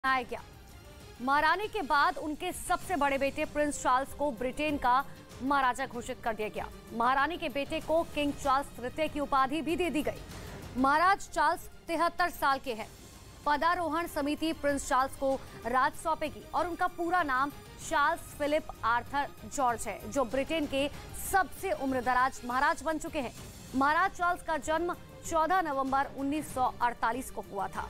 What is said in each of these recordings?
आया गया। महारानी के बाद उनके सबसे बड़े बेटे प्रिंस चार्ल्स को ब्रिटेन का महाराजा घोषित कर दिया गया। महारानी के बेटे को किंग चार्ल्स तृतीय की उपाधि भी दे दी गई। महाराज चार्ल्स 73 साल के हैं। पदारोहण समिति प्रिंस चार्ल्स को राज सौंपेगी और उनका पूरा नाम चार्ल्स फिलिप आर्थर जॉर्ज है, जो ब्रिटेन के सबसे उम्रदराज महाराज बन चुके हैं। महाराज चार्ल्स का जन्म 14 नवंबर 1948 को हुआ था।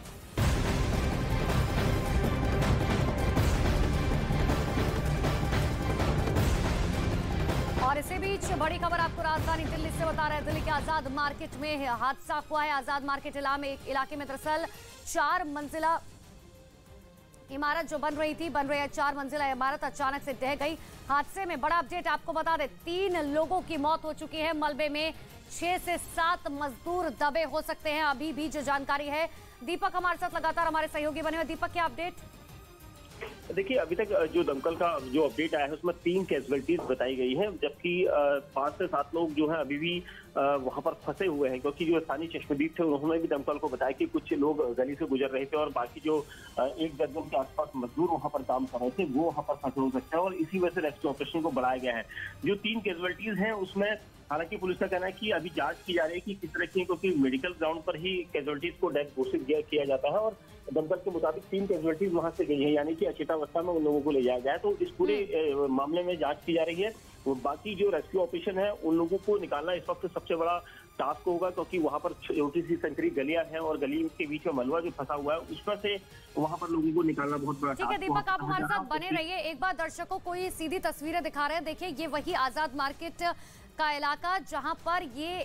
और इसी बीच बड़ी खबर आपको राजधानी दिल्ली से बता रहे हैं। दिल्ली के आजाद मार्केट में हादसा हुआ है। आजाद मार्केट इलाके में दरअसल 4 मंजिला इमारत जो बन रही है 4 मंजिला इमारत अचानक से ढह गई। हादसे में बड़ा अपडेट आपको बता दें, 3 लोगों की मौत हो चुकी है। मलबे में 6 से 7 मजदूर दबे हो सकते हैं, अभी भी जो जानकारी है। दीपक हमारे साथ लगातार हमारे सहयोगी बने हुए। दीपक, क्या अपडेट? देखिए, अभी तक जो दमकल का जो अपडेट आया है उसमें 3 कैजुअलिटीज बताई गई हैं, जबकि 5 से 7 लोग जो है अभी भी वहां पर फंसे हुए हैं, क्योंकि जो स्थानीय चश्मदीद थे उन्होंने भी दमकल को बताया कि कुछ लोग गली से गुजर रहे थे और बाकी जो 1 दर्जन के आसपास मजदूर वहां पर काम कर रहे थे वो वहां पर फंसे हो सकते हैं और इसी वजह से रेस्क्यू ऑपरेशन को बढ़ाया गया है। जो 3 कैजुअलिटीज हैं उसमें हालांकि पुलिस का कहना है कि अभी जांच की जा रही है कि किस तरह की, क्योंकि मेडिकल ग्राउंड पर ही कैजुअलिटीज को डेथ घोषित किया जाता है और दमकल के मुताबिक 3 कैजुअलिटीज वहां से गई है, यानी कि अचेतावस्था में उन लोगों को ले जाया गया है। तो इस पूरे मामले में जांच की जा रही है। बाकी जो रेस्क्यू ऑपरेशन है उन लोगों को निकालना इस वक्त सबसे बड़ा टास्क होगा, क्योंकि वहां पर छोटी सी संकरी गलियां हैं और गली के बीच में मलबा जो फंसा हुआ है उसमें से वहां पर लोगों को निकालना बहुत बड़ा टास्क है। ठीक है दीपक, आप हमारे साथ बने रहिए। एक बार दर्शकों को ये सीधी तस्वीरें दिखा रहे हैं। देखिए, ये वही आजाद मार्केट का इलाका जहां पर ये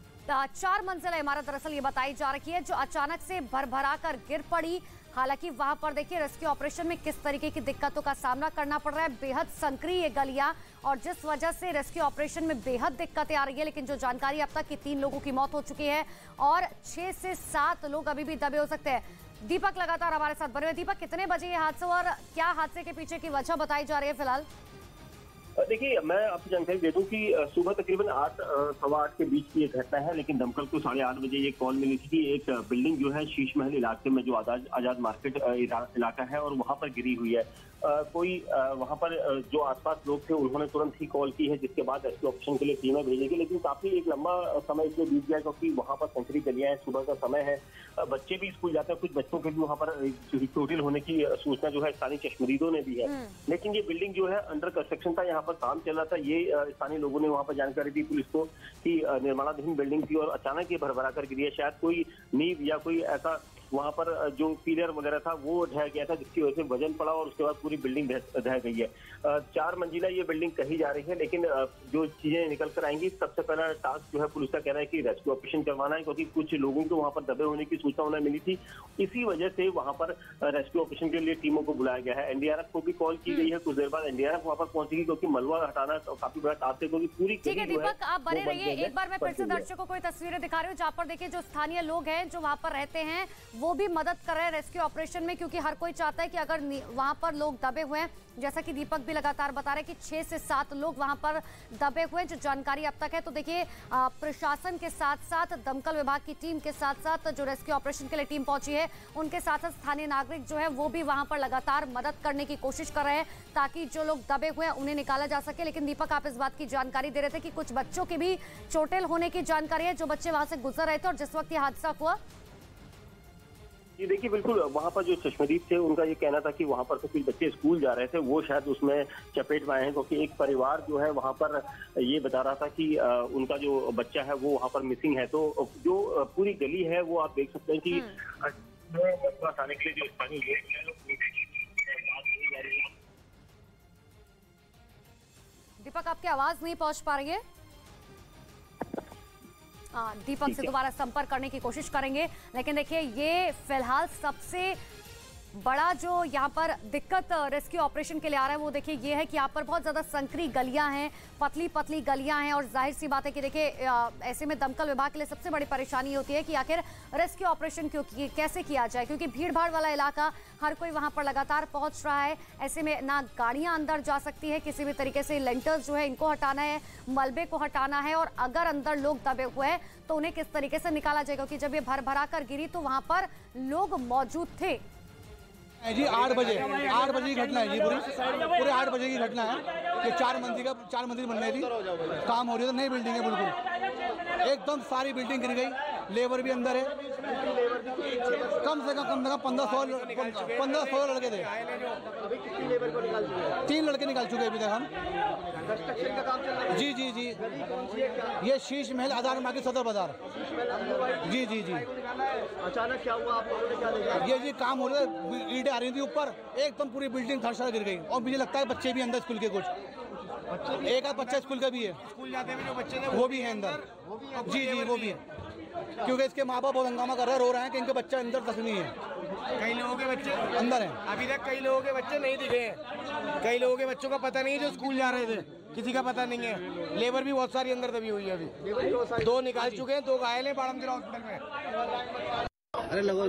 4 मंजिला इमारत दरअसल ये बताई जा रही है जो अचानक से भरभरा कर गिर पड़ी। हालांकि वहां पर देखिए रेस्क्यू ऑपरेशन में किस तरीके की दिक्कतों का सामना करना पड़ रहा है। बेहद संकरी ये गलियां और जिस वजह से रेस्क्यू ऑपरेशन में बेहद दिक्कतें आ रही है। लेकिन जो जानकारी अब तक की 3 लोगों की मौत हो चुकी है और 6 से 7 लोग अभी भी दबे हो सकते हैं। दीपक लगातार हमारे साथ बने हुए। दीपक, कितने बजे ये हादसा हुआ और क्या हादसे के पीछे की वजह बताई जा रही है फिलहाल? देखिए, मैं आपको जानकारी दे दूं कि सुबह तकरीबन 8 सवा 8 के बीच की ये घटना है, लेकिन दमकल को 8:30 बजे ये कॉल मिली थी कि एक बिल्डिंग जो है शीश महल इलाके में जो आजाद मार्केट इलाका है और वहां पर गिरी हुई है। कोई वहां पर जो आसपास लोग थे उन्होंने तुरंत ही कॉल की है, जिसके बाद रेस्क्यू ऑपरेशन के लिए टीमें भेजी गई। लेकिन काफी एक लंबा समय इसलिए बीत गया क्योंकि वहां पर संकरी गलियां हैं, सुबह का समय है, बच्चे भी स्कूल जाते हैं, कुछ बच्चों के भी वहां पर चोटिल होने की सूचना जो है स्थानीय चश्मदीदों ने दी है। लेकिन ये बिल्डिंग जो है अंडर कंस्ट्रक्शन था, यहाँ पर काम चल रहा था। ये स्थानीय लोगों ने वहां पर जानकारी दी पुलिस को कि निर्माणाधीन बिल्डिंग थी और अचानक ये भरभरा कर गिरी है। शायद कोई नींव या कोई ऐसा वहां पर जो पिलर वगैरह था वो ढह गया था, जिसकी वजह से वजन पड़ा और उसके बाद पूरी बिल्डिंग ढह गई है। 4 मंजिला ये बिल्डिंग कही जा रही है, लेकिन जो चीजें निकल कर आएंगी, सबसे पहला टास्क जो है पुलिस का कहना है कि रेस्क्यू ऑपरेशन करवाना है, क्योंकि कुछ लोगों को वहां पर दबे होने की सूचना उन्हें मिली थी। इसी वजह से वहां पर रेस्क्यू ऑपरेशन के लिए टीमों को बुलाया गया है। एनडीआरएफ को भी कॉल की गई है। कुछ देर बाद एनडीआरएफ वहां पर पहुंचेगी, क्योंकि मलबा हटाना काफी बड़ा टास्क है, क्योंकि पूरी। ठीक है दीपक, आप बने रहिए। एक बार मैं फिर से दर्शकों को तस्वीरें दिखा रही हूँ जहाँ पर देखिए जो स्थानीय लोग हैं जो वहां पर रहते हैं वो भी मदद कर रहे हैं रेस्क्यू ऑपरेशन में, क्योंकि हर कोई चाहता है कि अगर वहां पर लोग दबे हुए हैं, जैसा कि दीपक भी लगातार बता रहे हैं कि 6 से 7 लोग वहां पर दबे हुए हैं, जो जानकारी अब तक है। तो देखिए प्रशासन के साथ साथ दमकल विभाग की टीम के साथ साथ जो रेस्क्यू ऑपरेशन के लिए टीम पहुंची है उनके साथ साथ स्थानीय नागरिक जो है वो भी वहां पर लगातार मदद करने की कोशिश कर रहे हैं ताकि जो लोग दबे हुए हैं उन्हें निकाला जा सके। लेकिन दीपक, आप इस बात की जानकारी दे रहे थे कि कुछ बच्चों की भी चोटिल होने की जानकारी है, जो बच्चे वहां से गुजर रहे थे और जिस वक्त ये हादसा हुआ। जी देखिए, बिल्कुल वहां पर जो चश्मदीद थे उनका ये कहना था कि वहां पर तो कुछ बच्चे स्कूल जा रहे थे, वो शायद उसमें चपेट में आए हैं, क्योंकि एक परिवार जो है वहां पर ये बता रहा था कि उनका जो बच्चा है वो वहां पर मिसिंग है। तो जो पूरी गली है वो आप देख सकते हैं कि हटाने के लिए जो स्थानीय दीपक, आपकी आवाज नहीं पहुंच पा रही है। दीपक से दोबारा संपर्क करने की कोशिश करेंगे। लेकिन देखिए, ये फिलहाल सबसे बड़ा जो यहाँ पर दिक्कत रेस्क्यू ऑपरेशन के लिए आ रहा है वो देखिए ये है कि यहाँ पर बहुत ज़्यादा संकरी गलियाँ हैं, पतली पतली गलियाँ हैं और जाहिर सी बात है कि देखिए ऐसे में दमकल विभाग के लिए सबसे बड़ी परेशानी होती है कि आखिर रेस्क्यू ऑपरेशन कैसे किया जाए, क्योंकि भीड़ भाड़ वाला इलाका, हर कोई वहाँ पर लगातार पहुँच रहा है। ऐसे में ना गाड़ियाँ अंदर जा सकती है किसी भी तरीके से, लेंटर्स जो है इनको हटाना है, मलबे को हटाना है और अगर अंदर लोग दबे हुए हैं तो उन्हें किस तरीके से निकाला जाएगा, क्योंकि जब ये भर भरा कर गिरी तो वहाँ पर लोग मौजूद थे। जी 8 बजे की घटना है जी, पूरे 8 बजे की घटना है कि 4 मंजिल बन रही थी, काम हो रही थी, नई बिल्डिंग है बिल्कुल, एकदम सारी बिल्डिंग गिर गई, लेबर भी अंदर है, कम से कम 1500 लड़के थे, 3 लड़के निकाल चुके अभी तक हम। कंस्ट्रक्शन का काम चल रहा है जी, ये शीश महल आधार मार्केट सदर बाजार। जी। अचानक क्या हुआ, आप लोगों ने क्या देखा? ये जी काम हो रहा है, ईंटें आ रही थी ऊपर, एकदम पूरी बिल्डिंग धड़ाधड़ गिर गई, और मुझे लगता है बच्चे भी अंदर स्कूल के, कुछ एक आध बच्चा स्कूल का भी है, स्कूल जाते हुए जो बच्चे थे वो भी है अंदर। जी वो भी है, क्योंकि इसके माँ बाप बहुत हंगामा कर रहे हैं, रो रहे हैं कि इनके बच्चा अंदर जख्मी है। कई लोगों के बच्चे अंदर हैं, अभी तक कई लोगों के बच्चे नहीं दिखे हैं, कई लोगों के बच्चों का पता नहीं है जो स्कूल जा रहे थे, किसी का पता नहीं है। लेबर भी बहुत सारी अंदर दबी हुई है, अभी 2 निकाल चुके हैं, 2 घायल हैं बाड़मदिरा हॉस्पिटल में। अरे लगो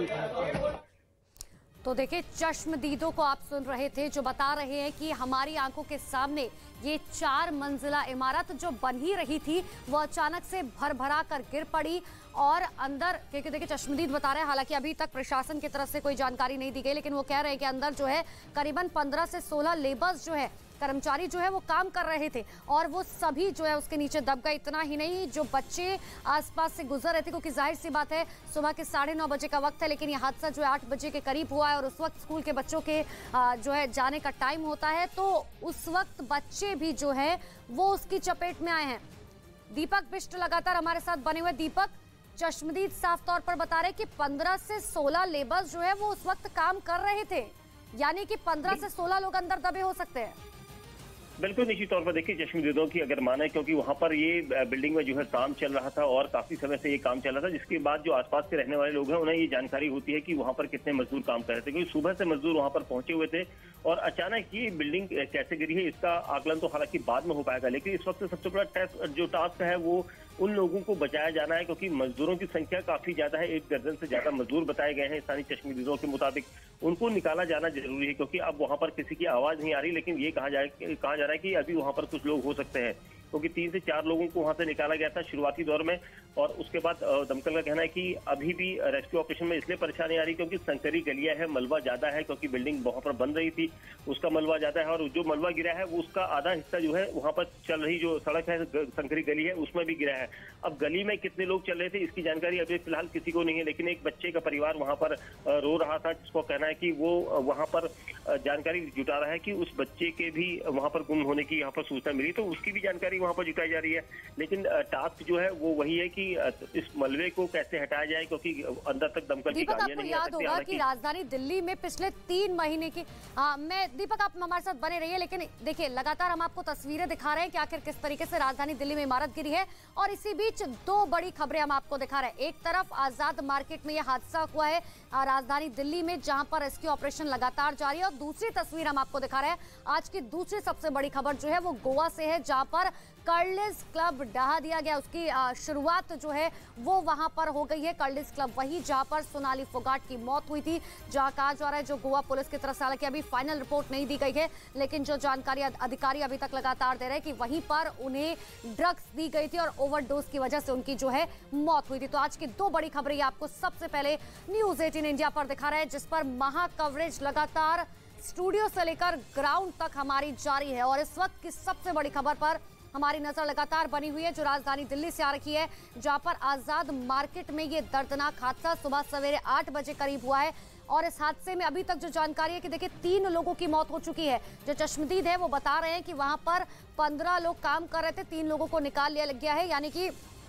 तो देखिए, चश्मदीदों को आप सुन रहे थे जो बता रहे हैं कि हमारी आंखों के सामने ये 4 मंजिला इमारत जो बन ही रही थी वो अचानक से भरभरा कर गिर पड़ी, और अंदर, क्योंकि देखिए चश्मदीद बता रहे हैं, हालांकि अभी तक प्रशासन की तरफ से कोई जानकारी नहीं दी गई, लेकिन वो कह रहे हैं कि अंदर जो है करीबन 15 से 16 लेबर्स जो है, कर्मचारी जो है वो काम कर रहे थे, और वो सभी जो है उसके नीचे दब गए। इतना ही नहीं, जो बच्चे आसपास से गुजर रहे थे, क्योंकि जाहिर सी बात है सुबह के 9:30 बजे का वक्त है, लेकिन ये हादसा जो है 8 बजे के करीब हुआ है, और उस वक्त स्कूल के बच्चों के जो है जाने का टाइम होता है, तो उस वक्त बच्चे भी जो है वो उसकी चपेट में आए हैं। दीपक बिष्ट लगातार हमारे साथ बने हुए। दीपक, चश्मदीद साफ तौर पर बता रहे कि 15 से 16 लेबर्स जो है वो उस वक्त काम कर रहे थे, यानी कि 15 से 16 लोग अंदर दबे हो सकते हैं। बिल्कुल निश्चित तौर पर देखिए, चश्मदीदों की अगर माने, क्योंकि वहां पर ये बिल्डिंग में जो है काम चल रहा था और काफी समय से ये काम चल रहा था, जिसके बाद जो आसपास के रहने वाले लोग हैं उन्हें ये जानकारी होती है कि वहां पर कितने मजदूर काम कर रहे थे, क्योंकि सुबह से मजदूर वहां पर पहुंचे हुए थे, और अचानक ये बिल्डिंग कैसे गिरी है इसका आकलन तो हालांकि बाद में हो पाएगा, लेकिन इस वक्त सबसे बड़ा जो टास्क है वो उन लोगों को बचाया जाना है, क्योंकि मजदूरों की संख्या काफी ज्यादा है, 1 दर्जन से ज्यादा मजदूर बताए गए हैं स्थानीय चश्मदीदों के मुताबिक। उनको निकाला जाना जरूरी है, क्योंकि अब वहां पर किसी की आवाज नहीं आ रही, लेकिन ये कहा जा रहा है कि अभी वहां पर कुछ लोग हो सकते हैं, क्योंकि 3 से 4 लोगों को वहां से निकाला गया था शुरुआती दौर में, और उसके बाद दमकल का कहना है कि अभी भी रेस्क्यू ऑपरेशन में इसलिए परेशानी आ रही क्योंकि संकरी गलियां है, मलबा ज्यादा है, क्योंकि बिल्डिंग वहां पर बन रही थी, उसका मलबा ज्यादा है, और जो मलबा गिरा है वो उसका आधा हिस्सा जो है वहां पर चल रही जो सड़क है, संकरी गली है, उसमें भी गिरा है। अब गली में कितने लोग चल रहे थे इसकी जानकारी अभी फिलहाल किसी को नहीं है, लेकिन एक बच्चे का परिवार वहां पर रो रहा था, जिसको कहना है कि वो वहां पर जानकारी जुटा रहा है कि उस बच्चे के भी वहां पर गुम होने की यहाँ पर सूचना मिली, तो उसकी भी जानकारी वहां पर जुटाई जा रही है। लेकिन टास्क जो है वो वही है कि इस मलबे को कैसे हटाया जाए, क्योंकि अंदर तक दमकल की गाड़ियां नहीं आ सकती। याद होगा कि राजधानी दिल्ली में पिछले 3 महीने की, दीपक आप हमारे साथ बने रहिए, लेकिन देखिए लगातार हम आपको तस्वीरें दिखा रहे हैं कि आखिर किस तरीके से राजधानी दिल्ली में इमारत गिरी है, और इसी बीच 2 बड़ी खबरें हम आपको दिखा रहे हैं। एक तरफ आजाद मार्केट में यह हादसा हुआ है राजधानी दिल्ली में, जहां पर रेस्क्यू ऑपरेशन लगातार जारी है, और दूसरी तस्वीर हम आपको दिखा रहे हैं आज की दूसरी सबसे बड़ी खबर जो है वो गोवा से है, जहां पर कर्लिस क्लब ढहा दिया गया, उसकी शुरुआत जो है वो वहां पर हो गई है। कर्लिस क्लब वही जहां पर सोनाली फोगाट की मौत हुई थी, जहां कहा जा रहा है, जो गोवा पुलिस की तरफ से, हालांकि अभी फाइनल रिपोर्ट नहीं दी गई है, लेकिन जो जानकारी अधिकारी अभी तक लगातार दे रहे हैं कि वहीं पर उन्हें ड्रग्स दी गई थी और ओवरडोज की वजह से उनकी जो है मौत हुई थी। तो आज की 2 बड़ी खबरें आपको सबसे पहले न्यूज 18 इंडिया पर दिखा रहे हैं, जिस पर महा कवरेज लगातार स्टूडियो से लेकर ग्राउंड तक हमारी जारी है, और इस वक्त की सबसे बड़ी खबर पर हमारी नजर लगातार बनी हुई है, जो राजधानी दिल्ली से आ रही है, जहां पर आजाद मार्केट में ये दर्दनाक हादसा सुबह सवेरे 8 बजे करीब हुआ है, और इस हादसे में अभी तक जो जानकारी है कि देखिए 3 लोगों की मौत हो चुकी है। जो चश्मदीद है वो बता रहे हैं कि वहां पर 15 लोग काम कर रहे थे, 3 लोगों को निकाल लिया गया है, यानी कि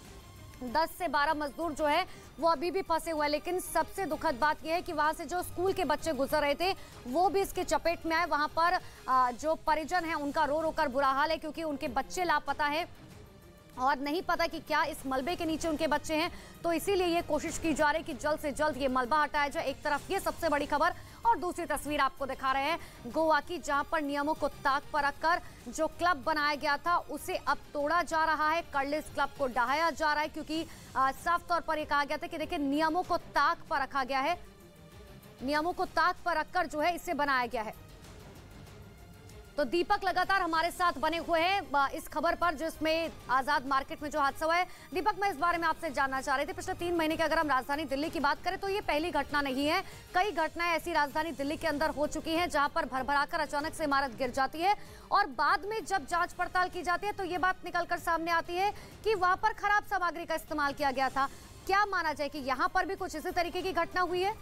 10 से 12 मजदूर जो है वो अभी भी फंसे हुए हैं। लेकिन सबसे दुखद बात यह है कि वहां से जो स्कूल के बच्चे गुजर रहे थे वो भी इसके चपेट में आए। वहां पर जो परिजन है उनका रो रो कर बुरा हाल है, क्योंकि उनके बच्चे लापता है और नहीं पता कि क्या इस मलबे के नीचे उनके बच्चे हैं। तो इसीलिए ये कोशिश की जा रही है कि जल्द से जल्द ये मलबा हटाया जाए। एक तरफ ये सबसे बड़ी खबर, और दूसरी तस्वीर आपको दिखा रहे हैं गोवा की, जहां पर नियमों को ताक पर रखकर जो क्लब बनाया गया था उसे अब तोड़ा जा रहा है। कर्लिस क्लब को ढहाया जा रहा है, क्योंकि साफ तौर पर यह कहा गया था कि देखिए नियमों को ताक पर रखा गया है, नियमों को ताक पर रखकर जो है इसे बनाया गया है। तो दीपक लगातार हमारे साथ बने हुए हैं इस खबर पर जिसमें आजाद मार्केट में जो हादसा हुआ है। दीपक, मैं इस बारे में आपसे जानना चाह रही थी, पिछले 3 महीने की अगर हम राजधानी दिल्ली की बात करें तो ये पहली घटना नहीं है। कई घटनाएं ऐसी राजधानी दिल्ली के अंदर हो चुकी हैं जहां पर भरभराकर अचानक से इमारत गिर जाती है और बाद में जब जांच पड़ताल की जाती है तो ये बात निकलकर सामने आती है कि वहां पर खराब सामग्री का इस्तेमाल किया गया था। क्या माना जाए कि यहाँ पर भी कुछ इसी तरीके की घटना हुई है?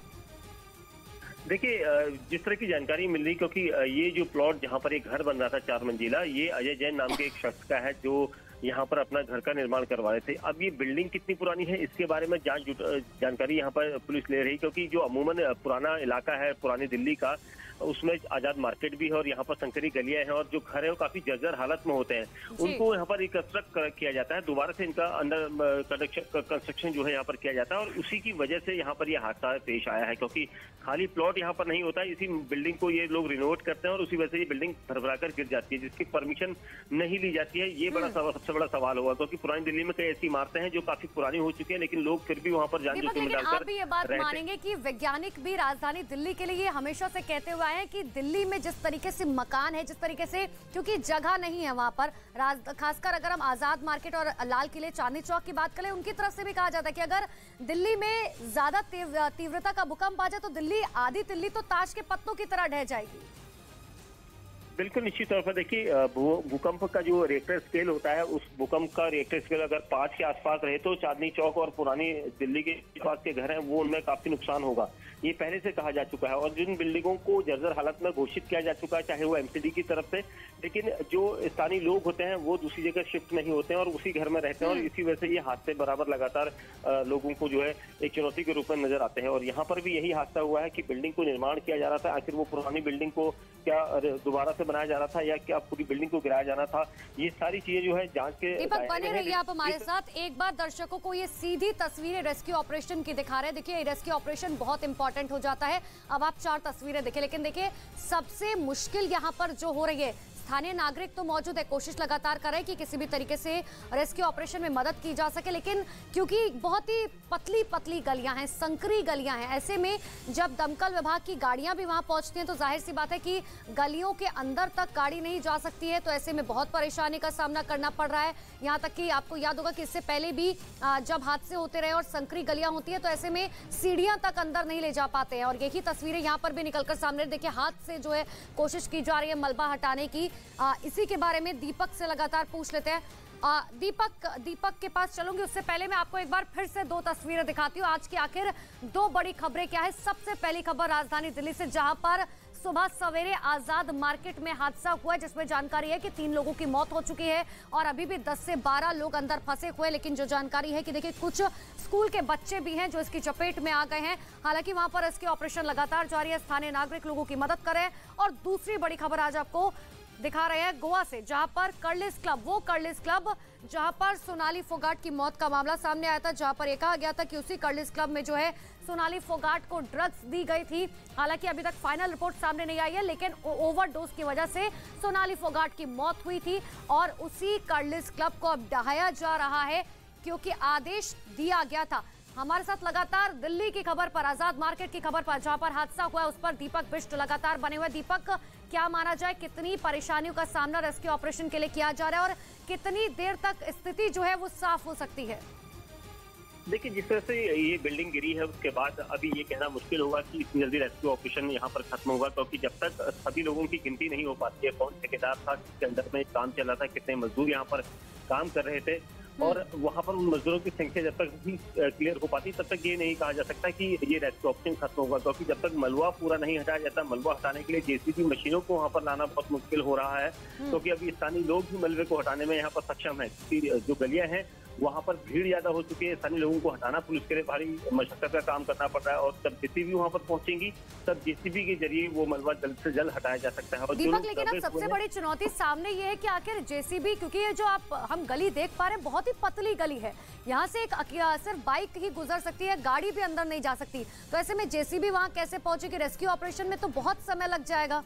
देखिए, जिस तरह की जानकारी मिल रही, क्योंकि ये जो प्लॉट जहाँ पर एक घर बन रहा था 4 मंजिला, ये अजय जैन नाम के एक शख्स का है जो यहाँ पर अपना घर का निर्माण करवा रहे थे। अब ये बिल्डिंग कितनी पुरानी है इसके बारे में जानकारी यहाँ पर पुलिस ले रही, क्योंकि जो अमूमन पुराना इलाका है पुरानी दिल्ली का, उसमें आजाद मार्केट भी है और यहाँ पर संकरी गलियां हैं और जो घर है वो काफी जर्जर हालत में होते हैं। उनको यहाँ पर रिकंस्ट्रक्ट किया जाता है, दोबारा से इनका अंडर कंस्ट्रक्शन जो है यहाँ पर किया जाता है और उसी की वजह से यहाँ पर यह हादसा पेश आया है, क्योंकि खाली प्लॉट यहाँ पर नहीं होता है, इसी बिल्डिंग को ये लोग रिनोवेट करते हैं और उसी वजह से ये बिल्डिंग भरभराकर गिर जाती है, जिसकी परमिशन नहीं ली जाती है। ये सबसे बड़ा सवाल होगा, क्योंकि पुरानी दिल्ली में कई ऐसी इमारतें हैं जो काफी पुरानी हो चुकी है, लेकिन लोग फिर भी वहाँ पर जान जोखिम में डालकर। आप भी ये बात मानेंगे कि वैज्ञानिक भी राजधानी दिल्ली के लिए हमेशा से कहते हुए आए हैं कि दिल्ली में जिस तरीके से मकान है, जिस तरीके से, क्योंकि जगह नहीं है वहां पर, खासकर अगर हम आजाद मार्केट और लाल किले चांदनी चौक की बात करें, उनकी तरफ से भी कहा जाता है कि अगर दिल्ली में ज्यादा तीव्रता का भूकंप आ जाए तो दिल्ली, आधी दिल्ली तो ताश के पत्तों की तरह ढह जाएगी। बिल्कुल निश्चित तौर पर देखिए, भूकंप का जो रिएक्टर स्केल होता है, उस भूकंप का रिएक्टर स्केल अगर 5 के आसपास रहे तो चांदनी चौक और पुरानी दिल्ली के आसपास के घर हैं वो उनमें काफी नुकसान होगा, ये पहले से कहा जा चुका है। और जिन बिल्डिंगों को जर्जर हालत में घोषित किया जा चुका है, चाहे वो एमसीडी की तरफ से, लेकिन जो स्थानीय लोग होते हैं वो दूसरी जगह शिफ्ट नहीं होते हैं और उसी घर में रहते हैं और इसी वजह से ये हादसे बराबर लगातार लोगों को जो है एक चुनौती के रूप में नजर आते हैं। और यहाँ पर भी यही हादसा हुआ है कि बिल्डिंग को निर्माण किया जा रहा था, आखिर वो पुरानी बिल्डिंग को क्या दोबारा से बनाया जा रहा था या क्या पूरी बिल्डिंग को गिराया जाना था, ये सारी चीजें जो है जांच के। दीपक, बने रहिए आप हमारे साथ। एक बार दर्शकों को ये सीधी तस्वीरें रेस्क्यू ऑपरेशन की दिखा रहे हैं। देखिए, रेस्क्यू ऑपरेशन बहुत इंपॉर्टेंट हो जाता है। अब आप 4 तस्वीरें देखें, लेकिन देखिए सबसे मुश्किल यहाँ पर जो हो रही है, स्थानीय नागरिक तो मौजूद है, कोशिश लगातार कर रहे हैं कि किसी भी तरीके से रेस्क्यू ऑपरेशन में मदद की जा सके, लेकिन क्योंकि बहुत ही पतली पतली गलियां हैं, संकरी गलियां हैं, ऐसे में जब दमकल विभाग की गाड़ियां भी वहां पहुंचती हैं तो जाहिर सी बात है कि गलियों के अंदर तक गाड़ी नहीं जा सकती है, तो ऐसे में बहुत परेशानी का सामना करना पड़ रहा है। यहाँ तक कि आपको याद होगा कि इससे पहले भी जब हादसे होते रहे और संकरी गलियां होती है तो ऐसे में सीढ़ियां तक अंदर नहीं ले जा पाते हैं और यही तस्वीरें यहाँ पर भी निकलकर सामने। देखिए, हाथ से जो है कोशिश की जा रही है मलबा हटाने की। इसी के बारे में दीपक से लगातार पूछ लेते हैं। दीपक के पास चलूंगी, उससे पहले मैं आपको एक बार फिर से 2 तस्वीरें दिखाती हूँ। आज की आखिर 2 बड़ी खबरें क्या है। सबसे पहली खबर राजधानी दिल्ली से, जहां पर सुबह सवेरे आजाद मार्केट में हादसा हुआ, जिसमें जानकारी है कि 3 लोगों की मौत हो चुकी है और अभी भी 10 से 12 लोग अंदर फंसे हुए। लेकिन जो जानकारी है कि देखिए कुछ स्कूल के बच्चे भी हैं जो इसकी चपेट में आ गए हैं। हालांकि वहां पर इसकी ऑपरेशन लगातार जारी है, स्थानीय नागरिक लोगों की मदद कर रहे हैं। और दूसरी बड़ी खबर आज आपको दिखा रहे हैं गोवा से, जहां पर कर्लिस क्लब, वो कर्लिस क्लब जहां पर सोनाली फोगाट की मौत का मामला सामने आया था, जहां पर यह कहा गया था कि उसी कर्लिस क्लब में जो है सोनाली फोगाट को ड्रग्स दी गई थी। हालांकि अभी तक फाइनल रिपोर्ट सामने नहीं आई है, लेकिन ओवरडोज की वजह से सोनाली फोगाट की मौत हुई थी और उसी कर्लिस क्लब को अब ढहाया जा रहा है क्योंकि आदेश दिया गया था। हमारे साथ लगातार दिल्ली की खबर पर, आजाद मार्केट की खबर पर, जहां पर हादसा हुआ है उस पर दीपक बिष्ट लगातार बने हुए। दीपक, क्या माना जाए कितनी परेशानियों का सामना रेस्क्यू ऑपरेशन के लिए किया जा रहा है और कितनी देर तक स्थिति जो है वो साफ हो सकती है? देखिए, जिस तरह से ये बिल्डिंग गिरी है उसके बाद अभी ये कहना मुश्किल होगा कि इतनी जल्दी रेस्क्यू ऑपरेशन यहाँ पर खत्म होगा, क्योंकि जब तक सभी लोगों की गिनती नहीं हो पाती है, कौन ठेकेदार था, किसके अंदर में काम चल रहा था, कितने मजदूर यहाँ पर काम कर रहे थे और वहाँ पर उन मजदूरों की संख्या जब तक भी क्लियर हो पाती तब तक ये नहीं कहा जा सकता कि ये रेस्क्यू ऑपरेशन खत्म होगा, क्योंकि जब तक मलबा पूरा नहीं हटाया जाता, मलबा हटाने के लिए जेसीबी मशीनों को वहाँ पर लाना बहुत मुश्किल हो रहा है, क्योंकि अभी स्थानीय लोग भी मलबे को हटाने में यहाँ पर सक्षम है। जो गलियां हैं वहाँ पर भीड़ ज्यादा हो चुकी है, स्थानीय लोगों को हटाना पुलिस के लिए भारी मशक्कत का काम करना पड़ रहा है और जब जेसीबी वहाँ पर पहुंचेंगी तब जेसीबी के जरिए वो मलबा जल्द से जल्द हटाया जा सकता है। दीपक, लेकिन अब सबसे बड़ी चुनौती सामने ये है कि आखिर जेसीबी, क्योंकि ये जो हम गली देख पा रहे हैं बहुत ही पतली गली है, यहाँ से सिर्फ बाइक ही गुजर सकती है, गाड़ी भी अंदर नहीं जा सकती, तो ऐसे में जेसीबी वहाँ कैसे पहुंचेगी? रेस्क्यू ऑपरेशन में तो बहुत समय लग जाएगा।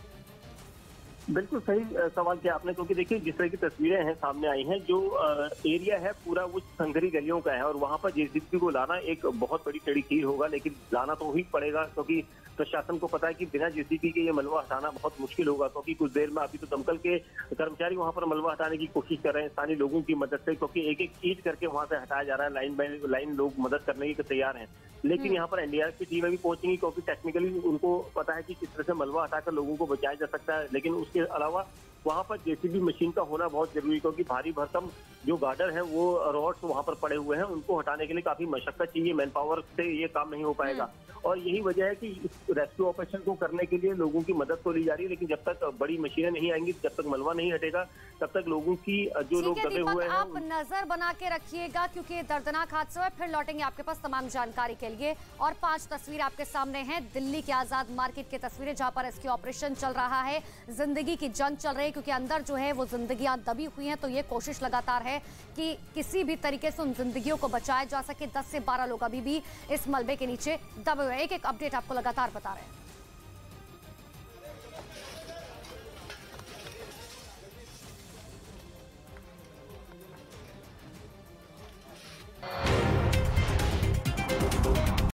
बिल्कुल सही सवाल किया आपने, क्योंकि देखिए जिस तरह की तस्वीरें हैं सामने आई हैं, जो एरिया है पूरा वो संघरी गलियों का है और वहां पर जेसीबी को लाना एक बहुत बड़ी टेढ़ी कील होगा, लेकिन लाना तो ही पड़ेगा, क्योंकि प्रशासन को पता है कि बिना जेसीबी के ये मलबा हटाना बहुत मुश्किल होगा, क्योंकि कुछ देर में अभी तो दमकल के कर्मचारी वहां पर मलबा हटाने की कोशिश कर रहे हैं स्थानीय लोगों की मदद से, क्योंकि एक एक ईंट करके वहां से हटाया जा रहा है। लाइन बाय लाइन लोग मदद करने के तैयार हैं, लेकिन यहाँ पर एनडीआरएफ की टीमें भी पहुंचेंगी, क्योंकि टेक्निकली उनको पता है कि किस तरह से मलबा हटाकर लोगों को बचाया जा सकता है। लेकिन उसके अलावा वहां पर जेसीबी मशीन का होना बहुत जरूरी है, क्योंकि भारी भरकम जो गार्डर है वो रॉड्स वहां पर पड़े हुए हैं, उनको हटाने के लिए काफी मशक्कत चाहिए, मैन पावर से ये काम नहीं हो पाएगा। और यही वजह है कि इस रेस्क्यू ऑपरेशन को करने के लिए लोगों की मदद तो ली जा रही है, लेकिन जब तक बड़ी मशीनें नहीं आएंगी, जब तक मलबा नहीं हटेगा, तब तक लोगों की जो लोग दबे हुए हैं आप नजर बना के रखिएगा, क्योंकि ये दर्दनाक हादसा है। फिर लौटेंगे आपके पास तमाम जानकारी के लिए। और 5 तस्वीरें आपके सामने हैं दिल्ली के आजाद मार्केट की तस्वीरें, जहां पर रेस्क्यू ऑपरेशन चल रहा है, जिंदगी की जंग चल रही है, क्योंकि अंदर जो है वो जिंदगियां दबी हुई हैं। तो ये कोशिश लगातार है कि किसी भी तरीके से उन जिंदगियों को बचाया जा सके। 10 से 12 लोग अभी भी इस मलबे के नीचे दबे हुए हैं। एक एक अपडेट आपको लगातार बता रहे हैं।